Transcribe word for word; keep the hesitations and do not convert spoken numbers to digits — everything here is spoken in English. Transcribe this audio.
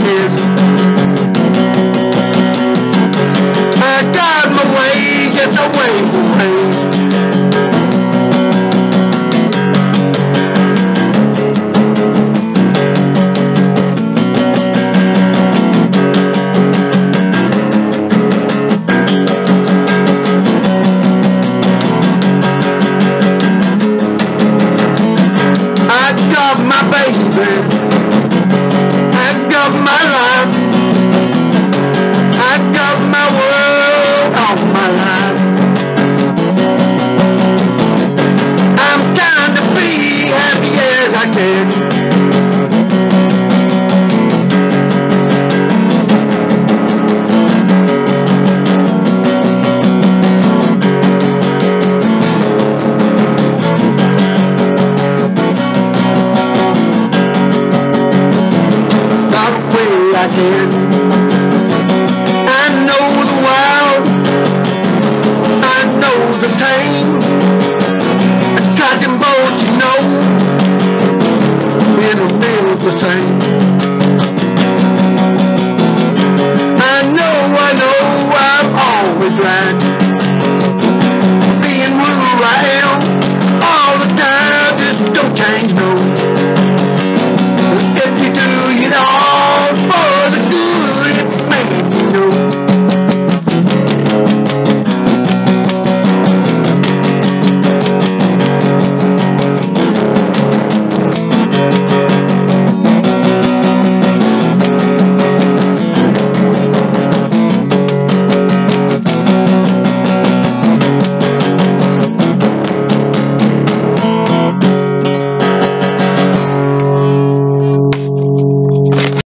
can. I got my way, yes, I ways and ways. My baby, I got my life, I got my world on my life. I'm trying to be happy as I can. I can. I know the wild, I know the tame. I tried them both, you know, in a real the same.